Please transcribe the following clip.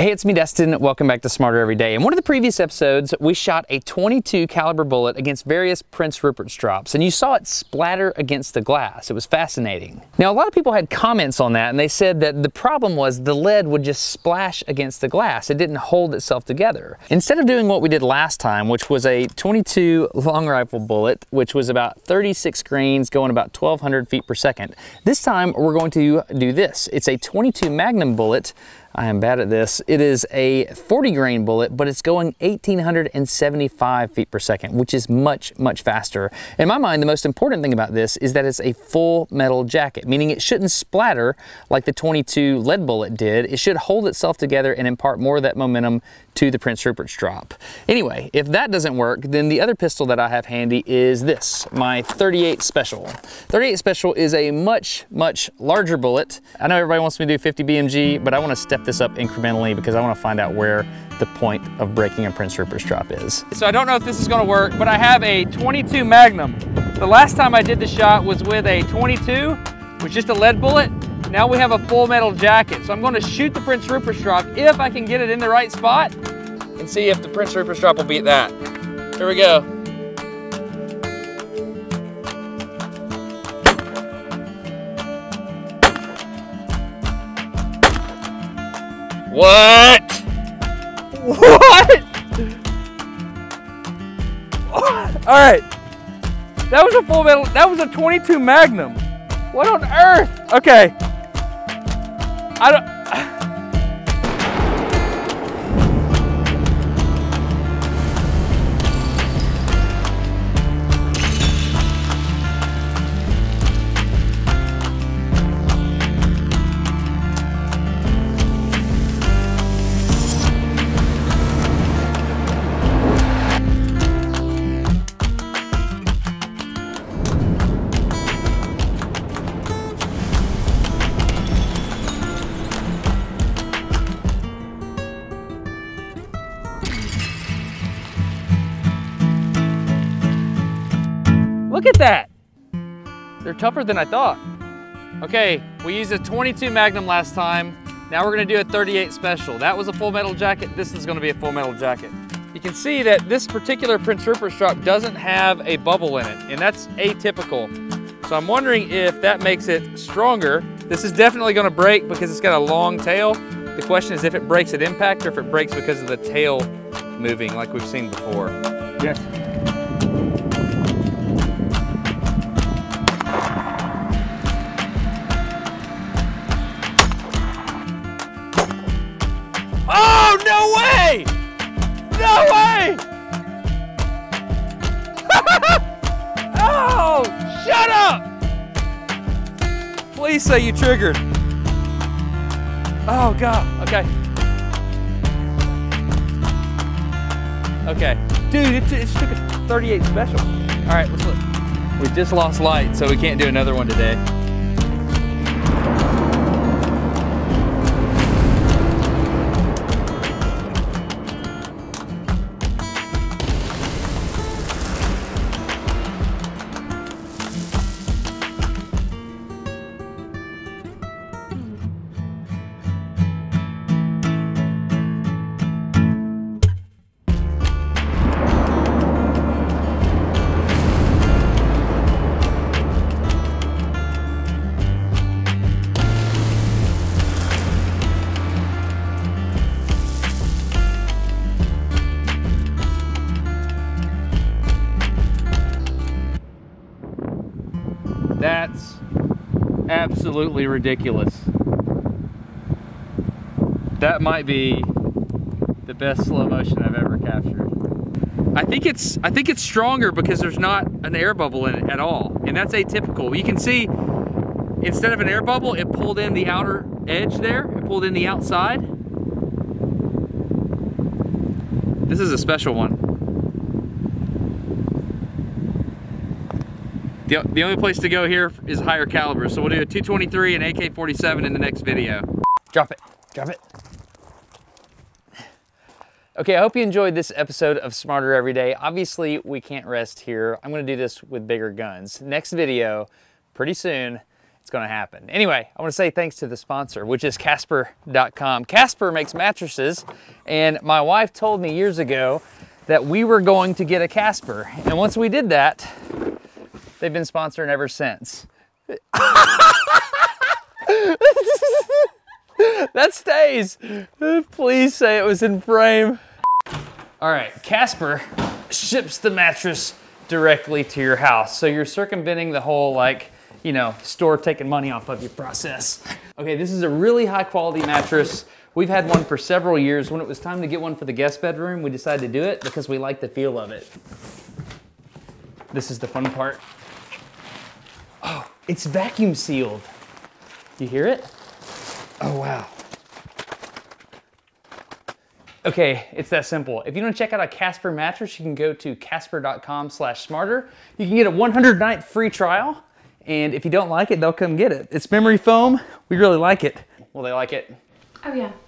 Hey, it's me, Destin. Welcome back to Smarter Every Day. In one of the previous episodes, we shot a .22 caliber bullet against various Prince Rupert's drops, and you saw it splatter against the glass. It was fascinating. Now, a lot of people had comments on that, and they said that the problem was the lead would just splash against the glass. It didn't hold itself together. Instead of doing what we did last time, which was a .22 long rifle bullet, which was about 36 grains going about 1,200 feet per second, this time we're going to do this. It's a .22 Magnum bullet. I am bad at this. It is a 40 grain bullet, but it's going 1,875 feet per second, which is much, much faster. In my mind, the most important thing about this is that it's a full metal jacket, meaning it shouldn't splatter like the .22 lead bullet did. It should hold itself together and impart more of that momentum to the Prince Rupert's drop. Anyway, if that doesn't work, then the other pistol that I have handy is this, my 38 Special. 38 Special is a much, much larger bullet. I know everybody wants me to do 50 BMG, but I want to step this up incrementally because I want to find out where the point of breaking a Prince Rupert's drop is. So I don't know if this is going to work, but I have a .22 Magnum. The last time I did the shot was with a .22, with just a lead bullet. Now we have a full metal jacket. So I'm going to shoot the Prince Rupert's drop if I can get it in the right spot and see if the Prince Rupert's drop will beat that. Here we go. What? What? All right. That was a full metal, that was a .22 Magnum. What on earth? Okay. I don't. Look at that. They're tougher than I thought. Okay, we used a .22 Magnum last time. Now we're gonna do a 38 Special. That was a full metal jacket. This is gonna be a full metal jacket. You can see that this particular Prince Rupert's drop doesn't have a bubble in it, and that's atypical. So I'm wondering if that makes it stronger. This is definitely gonna break because it's got a long tail. The question is if it breaks at impact or if it breaks because of the tail moving like we've seen before. Yes. Oh, no way! No way! Oh, shut up! Please say you triggered. Oh, God, okay. Okay, dude, it took a 38 Special. All right, let's look. We just lost light, so we can't do another one today. That's absolutely ridiculous. That might be the best slow motion I've ever captured. I think it's stronger because there's not an air bubble in it at all, and that's atypical. You can see instead of an air bubble, it pulled in the outer edge there. It pulled in the outside. This is a special one. The only place to go here is higher caliber, so we'll do a 223 and AK-47 in the next video. Drop it, drop it. Okay, I hope you enjoyed this episode of Smarter Every Day. Obviously, we can't rest here. I'm gonna do this with bigger guns. Next video, pretty soon, it's gonna happen. Anyway, I wanna say thanks to the sponsor, which is Casper.com. Casper makes mattresses, and my wife told me years ago that we were going to get a Casper. And once we did that, they've been sponsoring ever since. That stays. Please say it was in frame. All right, Casper ships the mattress directly to your house. So you're circumventing the whole, like, you know, store taking money off of your process. Okay, this is a really high quality mattress. We've had one for several years. When it was time to get one for the guest bedroom, we decided to do it because we like the feel of it. This is the fun part. Oh, it's vacuum sealed. You hear it? Oh, wow. Okay, it's that simple. If you want to check out a Casper mattress, you can go to casper.com/smarter. You can get a 100-night free trial. And if you don't like it, they'll come get it. It's memory foam. We really like it. Will they like it? Oh yeah.